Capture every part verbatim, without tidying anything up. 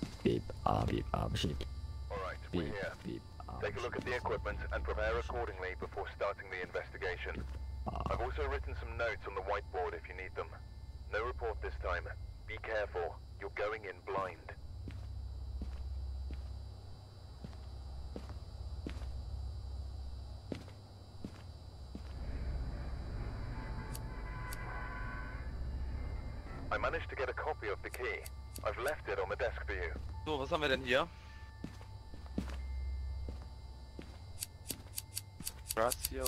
beep, ah, beep, ah, beep, Alright, we're beep, here. beep, ah, Take a look at the equipment and prepare accordingly before starting the investigation. ah. I've also written some notes on the whiteboard if you need them. No report this time. Be careful. You're going in blind. I managed to get a copy of the key. I've left it on the desk for you. So, was haben wir denn hier? Gras hier.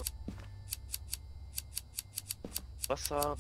Wasser.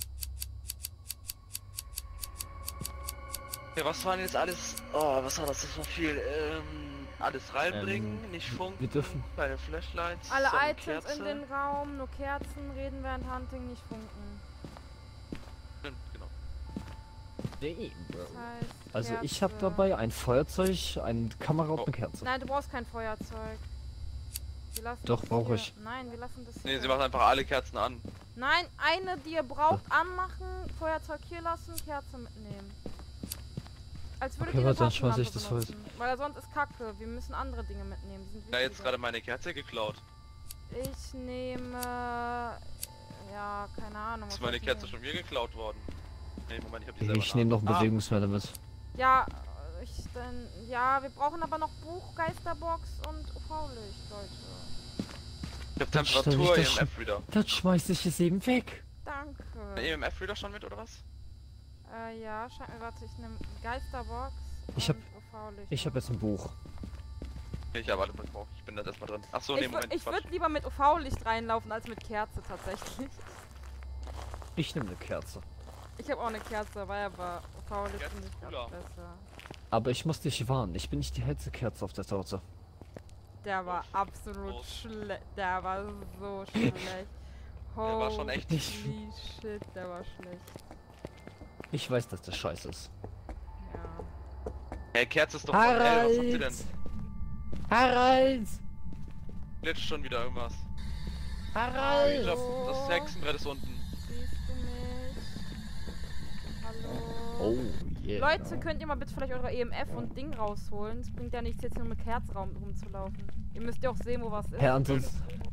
Okay, was waren jetzt alles? Oh, was war das? Das war viel. Ähm, alles reinbringen, Ähm, nicht funken, wir dürfen- keine Flashlights. Alle sondern Items Kerze. in den Raum, nur Kerzen, reden während Hunting, nicht funken. Stimmt, genau. Nee, Bro. Das heißt, Also ich Kerze. habe dabei ein Feuerzeug, eine Kamera und Oh. eine Kerze. Nein, du brauchst kein Feuerzeug. Wir lassen Doch, das brauche hier. ich. Nein, wir lassen das Nee, hier. sie macht einfach alle Kerzen an. Nein, eine, die ihr braucht, anmachen, Feuerzeug hier lassen, Kerze mitnehmen. Als würdet Okay, ihr eine warte, dann schmeiß Taschenlampe ich das Holz. benutzen. Weil sonst ist Kacke. Wir müssen andere Dinge mitnehmen. Die sind Ja, jetzt wichtiger. gerade meine Kerze geklaut. Ich nehme... Ja, keine Ahnung. Ist was meine soll ich Kerze nehmen? schon mir geklaut worden? Nee, Moment, ich hab die selber. Ich nehme noch ein Ah, Bewegungsmelder mit. Ja, ich dann... Ja, wir brauchen aber noch Buch, Geisterbox und U V-Licht, Leute. Ich hab Dann stell Temperatur, ich das E M F-Reader. Das schmeiß ich jetzt eben weg. Danke. Der E M F-Reader schon mit, oder was? Äh, ja, scheint mir, warte, ich nehme Geisterbox Ich hab- und U V-Licht. Ich habe jetzt ein Buch. Ich ja, warte, ich brauch- ich bin da erstmal drin. Achso, nee, Ich, wür- Moment, ich Quatsch. würde lieber mit U V-Licht reinlaufen als mit Kerze tatsächlich. Ich nehme eine Kerze. Ich habe auch eine Kerze dabei, aber U V-Licht Kerze finde ist ich cooler. auch besser. Aber ich muss dich warnen, ich bin nicht die hellste Kerze auf der Torte. Der war Oh, absolut oh. schlecht. Der war so schlecht. Der war schon echt nicht- Holy shit, der war schlecht. Ich weiß, dass das scheiße ist. Ja. Hey, Kerze ist doch von L, was habt ihr Harald! denn? Harald! Glitscht schon wieder irgendwas. Harald! Ich glaub, das Hexenbrett ist unten. Siehst du mich? Hallo? Oh, yeah. Leute, könnt ihr mal bitte vielleicht eure E M F und Ding rausholen? Es bringt ja nichts, jetzt nur mit Kerzraum rumzulaufen. Ihr müsst ja auch sehen, wo was ist. Herr Antons.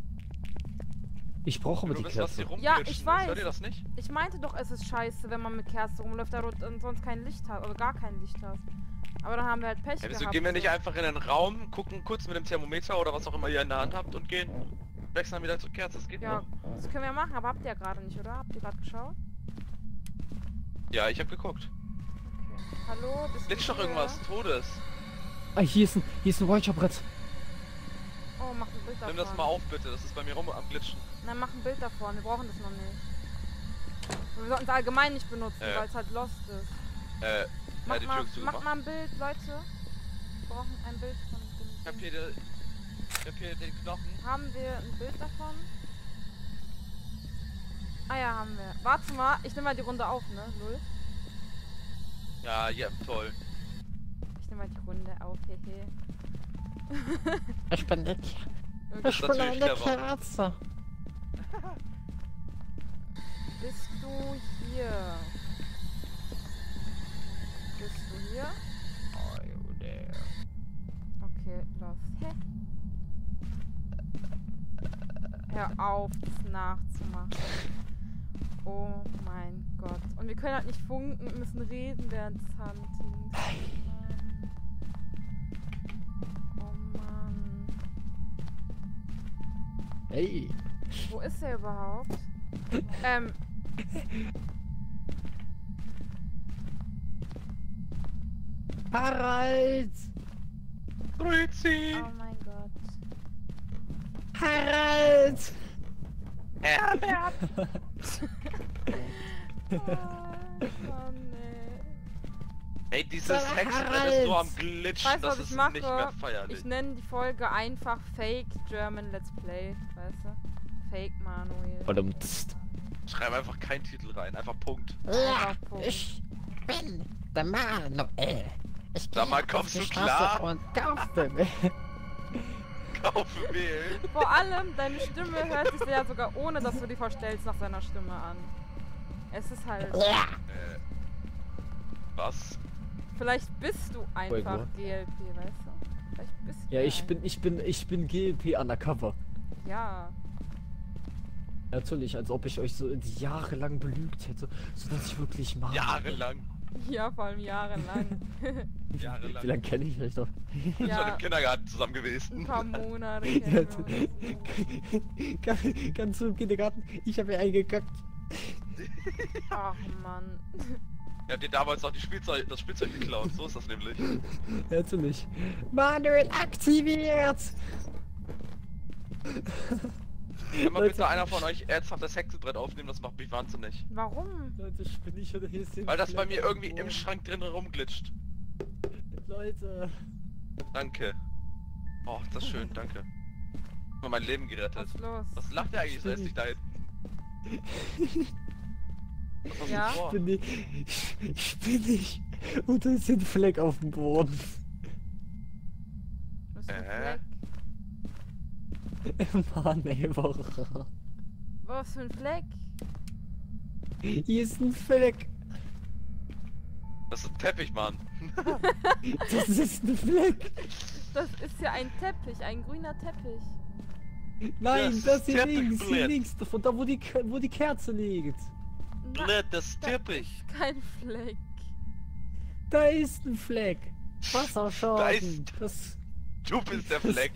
Ich brauche aber Du die wisst, was hier Kerze. Ja, rumglitschen ich ist. weiß. Hört ihr das nicht? Ich meinte doch, es ist scheiße, wenn man mit Kerze rumläuft, da du dann sonst kein Licht hast, oder gar kein Licht hast. Aber dann haben wir halt Pech Ja, wieso gehabt. gehen wir nicht so. einfach in den Raum, gucken kurz mit dem Thermometer oder was auch immer ihr in der Hand habt und gehen. Wechseln dann wieder zur Kerze, das geht Ja, noch. das können wir machen, aber habt ihr ja gerade nicht, oder? Habt ihr gerade geschaut? Ja, ich hab geguckt. Okay. Hallo, bist du Glitscht doch hier? irgendwas, Todes. Ah, hier ist ein, hier ist ein Whiteshop-Brett. Oh, mach ein Bild davon. Nimm das mal auf bitte, das ist bei mir rum am Glitschen. Nein, mach ein Bild davon, wir brauchen das noch nicht. Wir sollten es allgemein nicht benutzen, Äh. weil es halt lost ist. Äh, Mach, ja, die mal, Tür ist mach zugemacht. mal ein Bild, Leute. Wir brauchen ein Bild von dem Ich hab Ding. hier, die, ich hab hier den Knochen. Haben wir ein Bild davon? Ah ja, haben wir. Warte mal, ich nehme mal die Runde auf, ne? Null. Ja, ja, toll. Ich nehme mal die Runde auf, hehe. Ich bin nett. Das ist natürlich clever. Kerze. Bist du hier? Bist du hier? Okay, los. Hä? Hör auf, das nachzumachen. Oh mein Gott. Und wir können halt nicht funken, wir müssen reden während des Huntings. Oh Mann. Hey. Wo ist er überhaupt? ähm. Harald! Grüezi! Oh mein Gott. Harald! Herbert! Oh Mann, ey. Ey, dieses Sag mal, Hexenbrett ist so am Harald! Glitschen, Weißt du, was das ich ist mache? nicht mehr feierlich. Ich nenne die Folge einfach Fake German Let's Play, weißt du? Fake Manuel. Verdammt. Schreib einfach keinen Titel rein, einfach Punkt. Ja, Einfach Punkt. ich bin der Manuel. Ich Sag gehe mal, auf kommst die du Straße klar? und kaufe mir. Kaufen wählen. Vor allem, deine Stimme hört sich ja sogar ohne, dass du die verstellst, nach seiner Stimme an. Es ist halt... Ja. Äh, was? Vielleicht bist du einfach what? G L P, weißt du? Vielleicht bist du Ja, ich ein- bin, ich bin, ich bin G L P undercover. Ja. Natürlich, als ob ich euch so jahrelang belügt hätte, sodass ich wirklich mal. Jahrelang. Ja, vor allem jahrelang. Jahrelang. Wie lange kenne ich euch noch? Wir sind schon Ja, im Kindergarten zusammen ein gewesen. paar Monate Ja, kennen wir uns. ganz, ganz im Kindergarten, ich habe ja eingekackt. Ach Mann. Ihr habt dir damals noch die Spielzeug, das Spielzeug geklaut, so ist das nämlich. Natürlich. Manuel aktiviert! Kann mal Leute. bitte einer von euch ernsthaft das Hexenbrett aufnehmen, das macht mich wahnsinnig. Warum? Leute, spinne ich oder hier ist Weil das bei mir irgendwie im Schrank drin rumglitscht. Leute. Danke. Oh, das ist schön, danke. Hat mir mein Leben Was gerettet. ist los? Was lacht ihr eigentlich so hässlich da hinten? Was hast du Ja? vor? Ich bin nicht. Ich bin nicht. Und da ist ein Fleck auf dem Boden. Was für ein Äh? Fleck? Mann, ey, warum? Was für ein Fleck? Hier ist ein Fleck. Das ist ein Teppich, Mann. Das ist ein Fleck. Das ist ja ein Teppich, ein grüner Teppich. Nein, Das das, ist hier links, hier Teppichblät. links, von da wo die, Ke- wo die Kerze liegt. Na, Blöd, das ist da Teppich. ist kein Fleck. Da ist ein Fleck. Wasserschaden. Da ist- Das, Du bist der Fleck.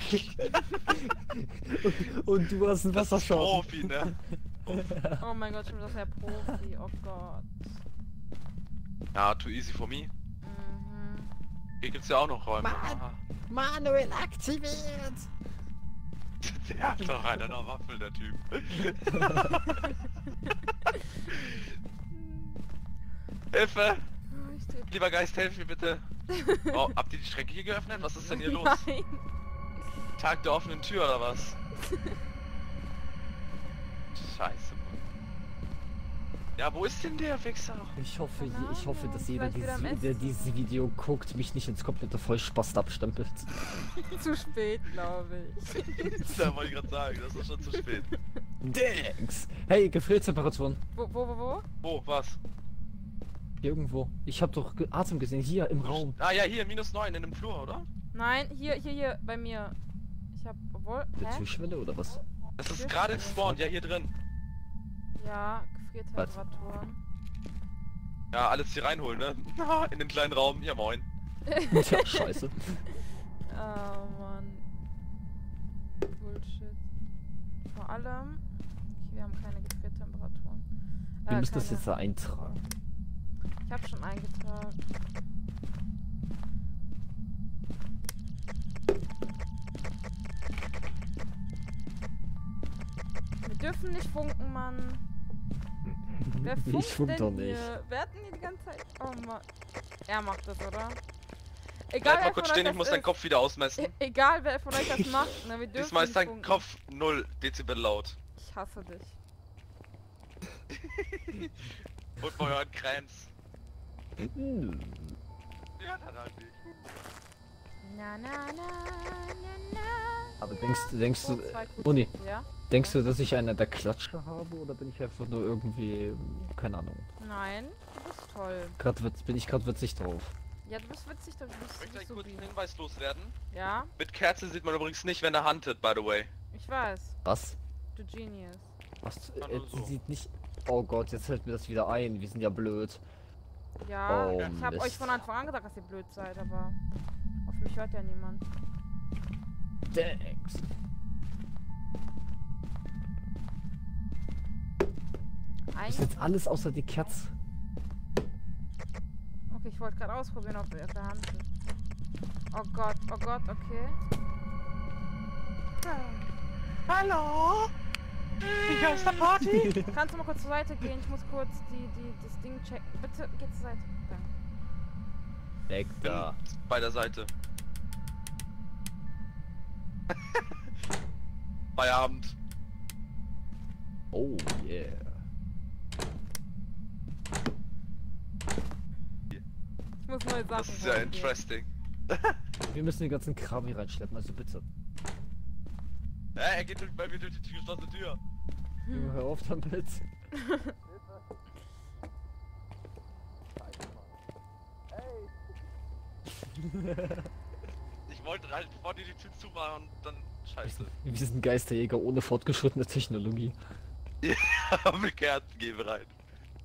und, und du hast einen Das ist Wasserschaden. Profi, ne? Oh mein Gott, schon wieder der Profi. Oh Gott. Ja, too easy for me. Mhm. Hier gibt's ja auch noch Räume. Mann. Aha. Manuel aktiviert. Der hat doch einer noch Waffel, der Typ. Hilfe! Oh, ich dreh- Lieber Geist, helf mir bitte. Oh, habt ihr die Schränke hier geöffnet? Was ist denn hier los? Nein. Tag der offenen Tür oder was? Scheiße, Mann. Ja, wo ist denn der Wichser? Ich hoffe, Keine ich hoffe, dass jeder, Ahnung, vielleicht dieses, wieder am der dieses Video guckt, mich nicht ins komplette Vollspast abstempelt. Zu spät, glaube ich. Da wollte ich gerade sagen, das ist schon zu spät. Thanks. Hey, Gefriertemperaturen. Wo, wo, wo, wo? Wo, was? Hier irgendwo. Ich habe doch ge- Atem gesehen. Hier im Raum. Ah ja, hier, minus neun in dem Flur, oder? Nein, hier, hier, hier, bei mir. Ich hab, obwohl, Der hä? Türschwelle oder was? Das ist gerade gespawnt, ja, hier drin. Ja, Gefriertemperaturen. Ja, alles hier reinholen, ne? In den kleinen Raum. Ja, moin. Tja, scheiße. Oh Mann. Bullshit. Vor allem, okay, wir haben keine Gefriertemperaturen. Wir Äh, müssen das keine. jetzt da eintragen. Ich hab schon eingetragen. Wir dürfen nicht funken, Mann. Wer funkt Ich funk denn doch nicht. hier? Wer hat denn hier die ganze Zeit... Oh Mann. Er macht das, oder? Bleib Egal, mal wer kurz von stehen, euch ich muss das deinen ist. Kopf wieder ausmessen. E egal, wer von euch das macht, ne? Wir dürfen Diesmal ist nicht dein funken. Kopf null Dezibel laut. Ich hasse dich. Und mal euren Krams. Hm. Ja, dann halt nicht. Na, na, na, na, na. Aber denkst, du- denkst Oh, du, zwei Kugeln. Uni, Ja? denkst du, dass ich einer der Klatsche habe oder bin ich einfach nur irgendwie, keine Ahnung. Nein, du bist toll. Gerade witz- bin ich gerade witzig drauf. Ja, du bist witzig, du bist, Ich du möchte bist einen so kurzen wie. Hinweis loswerden. Ja, Mit Kerze sieht man übrigens nicht, wenn er huntet, by the way. ich weiß. Was? Du Genius. Was? Ja, Äh, nur so. sieht nicht. Oh Gott, jetzt fällt mir das wieder ein. Wir sind ja blöd. Ja, Oh, ich habe euch Mist. von Anfang an gesagt, dass ihr blöd seid, aber auf mich hört ja niemand. Thanks. Ist Eigentlich. jetzt alles außer die Kerze. Okay, ich wollte gerade ausprobieren, ob er der Hand ist. Oh Gott, oh Gott, okay. Hallo? Hier ist der Party? Kannst du mal kurz zur Seite gehen? Ich muss kurz die, die, das Ding checken. Bitte, geh zur Seite. Danke. Weg da. Bei der Seite. Feierabend. Oh yeah. Ich muss neue Sachen Das ist ja probieren. interesting. Wir müssen den ganzen Kram hier reinschleppen, also bitte. Äh, er geht durch, bei mir durch die geschlossene Tür. Junge, hör auf damit. Ich wollte halt vor dir die Tür zumachen und dann scheiße. Wir sind Geisterjäger ohne fortgeschrittene Technologie. Ja, mit Kerzen gehen wir rein.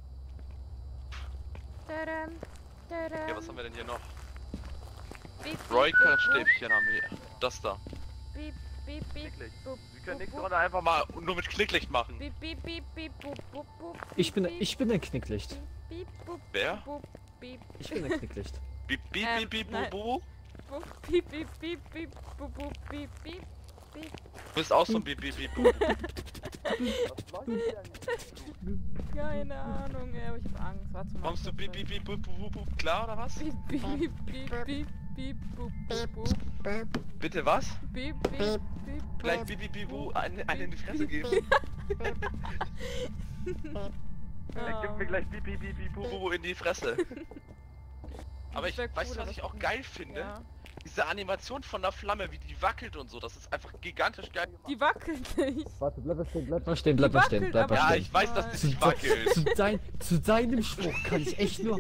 Tadam, tadam. Ja, was haben wir denn hier noch? Beep, beep, Roy-Stäbchen haben wir. Das da. Beep, beep, beep, Knicklicht. boop, Wir können boop, nächste boop. Runde einfach mal nur mit Knicklicht machen. Beep, beep, beep, beep, boop, boop, boop, Ich bin, beep, ich bin ein Knicklicht. beep, boop, Wer? boop, beep, Ich bin ein Knicklicht. Beep, beep, Ähm, beep, beep, nein. bu, bu. boop, beep, beep, beep, beep, boop, boop, beep, beep, beep. Du bist auch so ein Beep, beep, beep, bu. Keine Ahnung, ey, aber ich hab Angst. Warte mal. Kommst du beep, beep, beep, bu, bu, bu, bu, klar oder was? Beep, beep, beep, beep, beep, boop, boop, boop. Bitte was? Beep, beep, beep, Gleich boop. beep, beep, beep, bu, eine, eine in die Fresse geben. Dann gib mir gleich beep, beep, beep, beep, bu, bu, bu in die Fresse. Aber ich, wär weißt du, cooler, was ich das auch nicht. geil finde? Ja. Diese Animation von der Flamme, wie die wackelt und so, das ist einfach gigantisch geil gemacht. Die wackelt nicht. Warte, bleib mal stehen, bleib mal stehen, bleib mal stehen, wackelt bleib mal Ja, stehen. ich weiß, dass das Zu, nicht wackelt. zu, dein, zu deinem Spruch kann ich echt nur...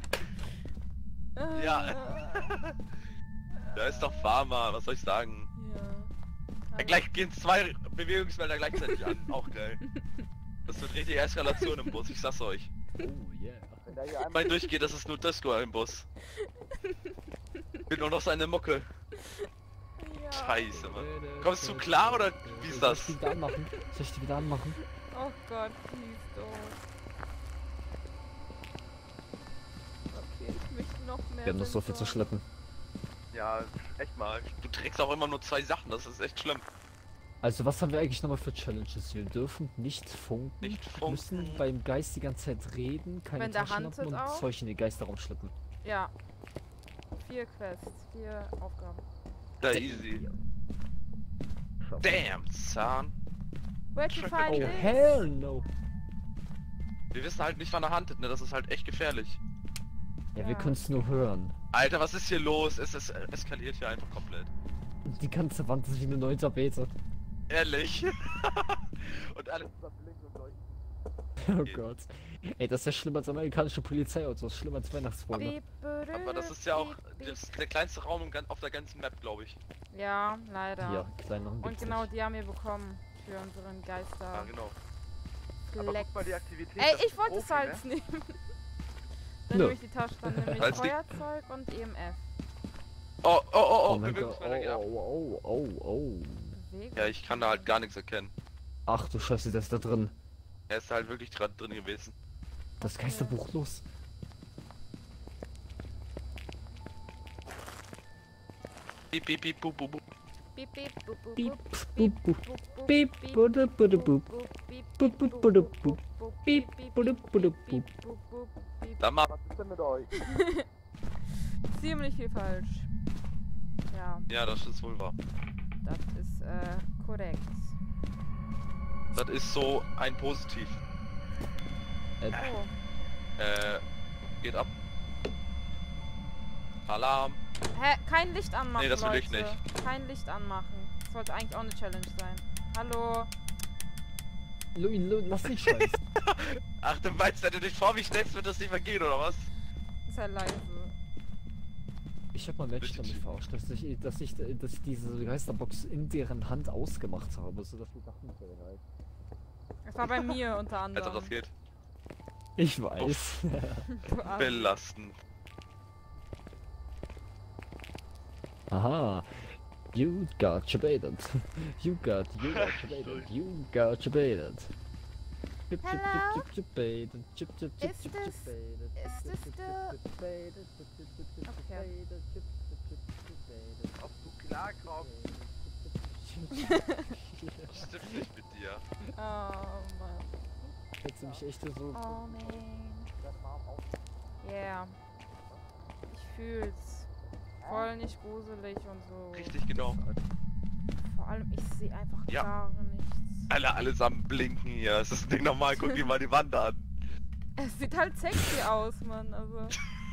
Ja. Da ist doch Pharma, was soll ich sagen? Ja. Ja, gleich gehen zwei Bewegungsmelder gleichzeitig an, auch geil. Das wird richtig Eskalation im Bus, ich sag's euch. Oh yeah. Wenn da hier einmal durchgeht, das ist nur Disco im Bus. Bin nur noch seine Mucke. Ja. Scheiße, Mann. Kommst du klar oder wie ist das? Soll ich die wieder anmachen? Soll ich die wieder anmachen? Oh Gott, please don't. Okay, ich möchte noch mehr. Wir haben noch so viel zu Sensoren. schleppen. Ja, echt mal. Du trägst auch immer nur zwei Sachen, das ist echt schlimm. Also was haben wir eigentlich nochmal für Challenges? Wir dürfen nicht funken, Nicht müssen funken. beim Geist die ganze Zeit reden, keine Wenn der Taschenlampen handelt und auch? Zeug in den Geisterraum schleppen. Ja. Vier Quests, vier Aufgaben. Da easy. Damn, son. Where to Schreck find mich. Oh this? hell no! Wir wissen halt nicht, wann er handelt, ne? Das ist halt echt gefährlich. Ja, Ja. wir können es nur hören. Alter, was ist hier los? Es, es eskaliert hier einfach komplett. Die ganze Wand ist wie eine neue Tapete. Ehrlich. Und alles zusammen blinkt und leuchtet. Oh Okay. Gott. Ey, das ist ja schlimmer als amerikanische Polizeiautos, schlimmer als Weihnachtsbäume. Beep, Aber das ist ja auch beep, das, der kleinste Raum im gan- auf der ganzen Map, glaube ich. beep. Ja, leider. Hier, kleineren Und gibt's genau nicht. die haben wir bekommen. Für unseren Geister. Ja, genau. Flex. Aktivität. Ey, ich wollte Salz nehmen. Dann Nö. nehme ich die Tasche, dann nehme ich Salz nicht? Feuerzeug und E M F. Oh, oh, oh, oh, Oh mein Gott, oh, Bewegungsmelder geht ab. oh, oh, oh, oh. Bewegung. Ja, ich kann da halt gar nichts erkennen. Ach du Scheiße, der ist da drin. Er ist halt wirklich gerade drin gewesen. Das Okay. Geisterbuch los. Piep, piep, piep, bu, bu, bu. Beep, beep, boop, boop, Piep, boop, boop, boop. boop, Beep, beep, budu, budu, boop. beep, Boop, boop, budu, boop. Beep, budu, budu, boop. beep, boop, boop, beep. Sag mal, was ist denn mit euch? Ziemlich viel falsch. Ja, Ja, das ist wohl wahr. das ist äh, korrekt. Das ist so ein Positiv. Äh, Oh. Äh, geht ab. Alarm. Hä? Kein Licht anmachen, Nee, das will ich Leute. Kein Licht anmachen. Das sollte eigentlich auch eine Challenge sein. Hallo? Luin, Luin, lass den Scheiß. Ach, du meinst, wenn du dich vor mich stellst, wird das nicht vergehen, oder was? Ist ja leise. Ich hab mal Menschen Richtig. damit verarscht, dass ich, dass ich, dass ich diese Geisterbox in deren Hand ausgemacht habe, sodass wir dachten, okay, halt. Es war bei mir unter Als ob anderem. das geht. Ich weiß. Du Arsch. Belastend. Aha. You got baited. You got, you got baited. You got baited. Chip, chip, Hello? chip, chip, chip, baited. Chip, chip, chip, Is chip, this- chip, baited. is Chip, this chip, the- chip, baited. Chip, chip, chip, chip, Okay. baited. Chip, chip, chip, chip, baited. Ob du klarkommst, Chip, chip, chip, chip. stimmt nicht mit dir. Oh Mann. Hättest du mich echt so... Oh man. Yeah. Ich fühl's. Voll nicht gruselig und so. Richtig, genau. Vor allem, ich sehe einfach Ja. gar nichts. Alle allesamt blinken hier. Es ist das Ding normal, guck dir mal die Wand an. Es sieht halt sexy aus, Mann. Also.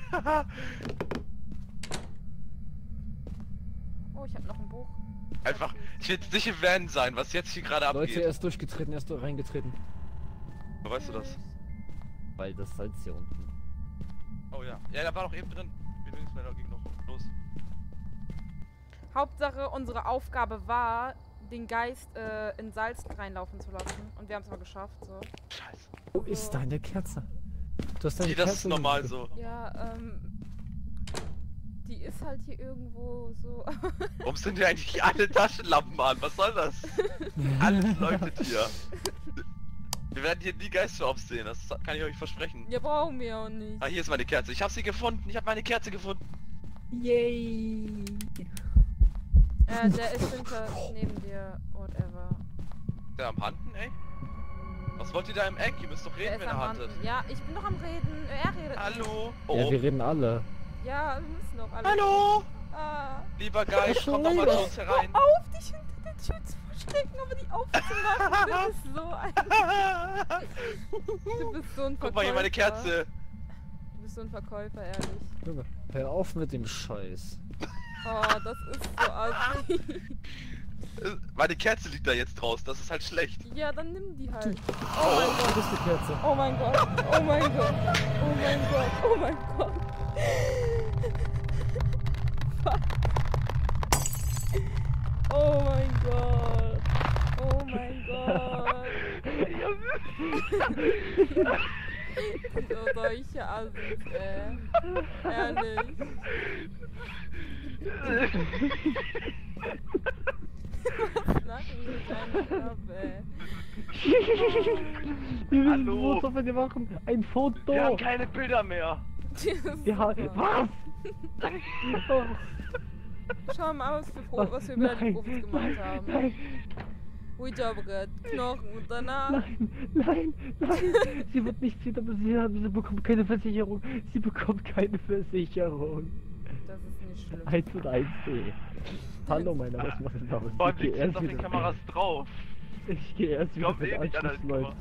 Oh, ich hab noch ein Buch. Einfach, ich will jetzt nicht im Van sein, was jetzt hier gerade Leute, abgeht. er ist durchgetreten, er ist da reingetreten. Wo weißt du das? Weil das Salz hier unten. Oh ja. Ja, da war doch eben drin. Bewegungsmelder ging noch los. Hauptsache, unsere Aufgabe war, den Geist äh, in Salz reinlaufen zu lassen. Und wir haben es mal geschafft, so. Scheiße. Wo ist deine Kerze? Du hast deine Nee, das Kerze ist normal gefunden. so. Ja, ähm... Die ist halt hier irgendwo so... Warum sind hier eigentlich alle Taschenlampen an? Was soll das? Alles leuchtet hier. Wir werden hier nie Geister aufsehen, das kann ich euch versprechen. Ja, brauchen wir auch nicht. Ah, hier ist meine Kerze. Ich habe sie gefunden. Ich habe meine Kerze gefunden. Yay! Äh, der ist hinter, neben dir, whatever. Der am Handen, ey? Was wollt ihr da im Eck? Ihr müsst doch Der reden, ist wenn am ihr handelt. Randen. Ja, ich bin doch am Reden. Er redet. Hallo? Oh, Ja, oh. wir reden alle. Ja, wir müssen doch alle. Hallo? Ah. Lieber Geist, komm doch mal zu uns herein. Hör auf, dich hinter der Tür zu verstecken, aber die aufzumachen. Du bist so ein... Du bist so ein Verkäufer. Guck mal hier meine Kerze. Du bist so ein Verkäufer, ehrlich. Junge, hör auf mit dem Scheiß. Oh, das ist so assi. Meine Kerze liegt da jetzt raus, das ist halt schlecht. Ja, dann nimm die halt. Oh, Oh mein du Gott. bist die Kerze. Oh mein Gott. Oh mein Gott. Oh mein Gott. Oh mein Gott. Fuck. Oh mein Gott. Oh mein Gott. So solche Assis, ey. Ehrlich. Was lachen die eigentlich ab, ey? Wir müssen Hallo. Foto von dir machen. Ein Foto. Wir haben keine Bilder mehr. Wir haben... Was? Oh, Schau mal aus, wie Pro was wir über die nein, Profis gemacht nein, haben. Nein, Ouija-Brett, Knochen und danach... nein, nein, nein. Sie wird nichts wieder besichert. Sie bekommt keine Versicherung. Sie bekommt keine Versicherung. Das ist nicht schlimm. eins und eins D. Hallo, mein Name ist Marcel. Boah, Ich gehe liegt erst jetzt auf den wieder- Kameras drauf. Ich gehe erst wieder Kommt mit eh nicht an der Anschlussleute.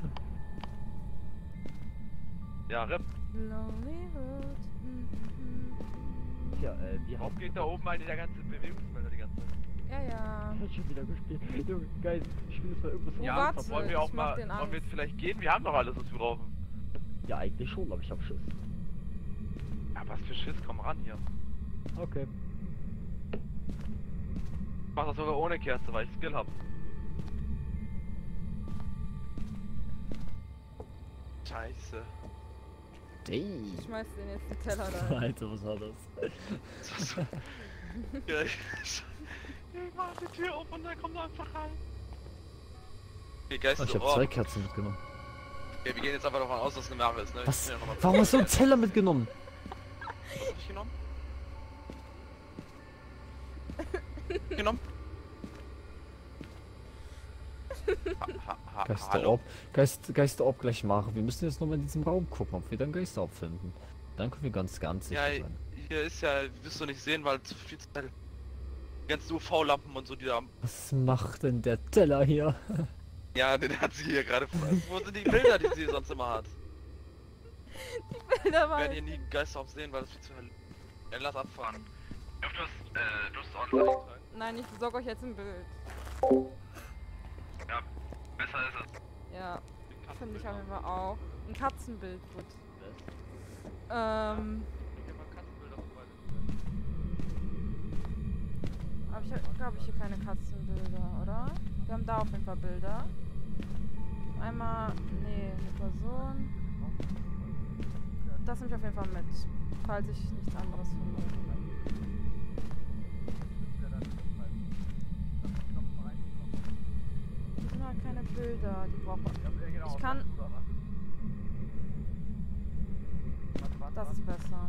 Ja, Rep. Lonely Road. Mhm. Ja, äh, wir Warum haben geht da oben eigentlich der ganze Bewegungsmelder die ganze Zeit? Ja, ja. hat schon wieder gespielt. Junge, geil. Ich spiele das mal irgendwas Oh, Ja, warte, wollen wir auch ich mach mal, den wollen wir Angst. jetzt vielleicht gehen? Wir haben doch alles, was wir brauchen. Ja, eigentlich schon, aber ich hab Schiss. Ja, was für Schiss, komm ran hier. Okay. Ich mach das sogar ohne Kerze, weil ich Skill hab. Scheiße. Ey. Ich schmeiß den jetzt die Teller da. Alter, was war das? Ja, ich, ich mach die Tür auf und dann kommt er einfach rein. Okay, Geist, Oh, ich hab oh. zwei Kerzen mitgenommen. Okay, wir gehen jetzt einfach davon aus, dass es eine ist, ne? Ich Was? bin ja noch mal- Warum hast du einen Teller mitgenommen? Was hab ich genommen? genommen? Ha, ha, ha, Geisterorb. hallo? Geist, Geisterorb gleich machen. Wir müssen jetzt nochmal in diesem Raum gucken, ob wir dann Geisterorb finden. Dann können wir ganz, ganz sicher Ja, sein. hier ist ja, wirst du nicht sehen, weil zu viel zu hell. Die ganzen U V-Lampen und so, die da am... Was macht denn der Teller hier? Ja, den hat sie hier gerade... Wo sind die Bilder, die sie sonst immer hat? Bilder Wir waren... werden hier nie Geisterorb sehen, weil es viel zu hell ist. Ja, lass abfahren. Du hast, äh, du hast ordentlich tragen. Nein, ich besorge euch jetzt ein Bild. Ja, besser ist es. Ja, finde ich auf jeden Fall auch. Ein Katzenbild, gut. Ähm, aber ich habe, glaube ich, hier keine Katzenbilder, oder? Wir haben da auf jeden Fall Bilder. Einmal, nee, eine Person. Das nehme ich auf jeden Fall mit, falls ich nichts anderes finde. Hier sind halt keine Bilder, die braucht man. Ich kann... Das ist besser.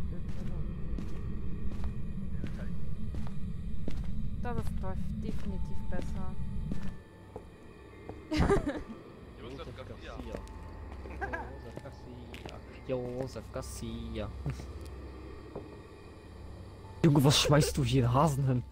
Das ist def- definitiv besser. Josef Garcia. Josef Garcia. Josef Garcia. Junge, was schmeißt du hier Hasen hin?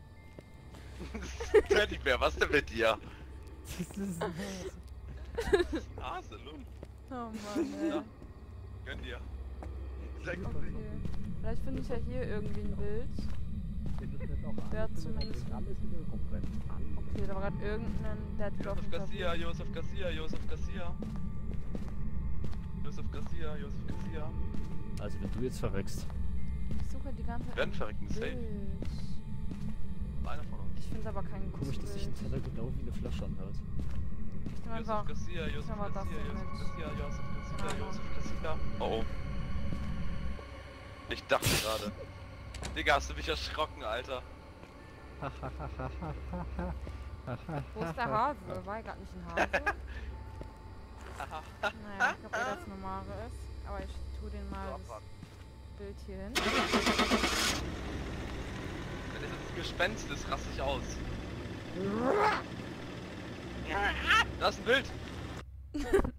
Teddybär, was denn mit dir? Das ist ein Hase, Lund. Oh Mann, ey. Ja. Gönn dir. Sehr gut. Okay. Vielleicht finde ich ja hier irgendwie ein Bild. Der hat zumindest... Okay, da war gerade irgendein... Der hat doch Josef Garcia, Josef Garcia, Josef Garcia. Josef Garcia, Josef Garcia. Also wenn du jetzt verreckst. Ich suche die ganze Zeit Werden ein verrecken, safe. Bild. einer von uns. Ich finde aber keinen Komisch, dass sich ein Teller genau wie eine Flasche anhört. Ich nehme Josef einfach. Garcia, Josef nehm mal das Garcia, hier Josef mit. Garcia, Josef Garcia, Ja. Josef Garcia. Oh oh. Ich dachte gerade. Digga, hast du mich erschrocken, Alter. Wo ist der Hase? War ja gerade nicht ein Hase? Naja, ich glaube eher, dass normale ist. Aber ich tue den mal So, das abwarten. Bild hier hin. Wenn das ein Gespenst ist, raste ich aus. Da ist ein Bild!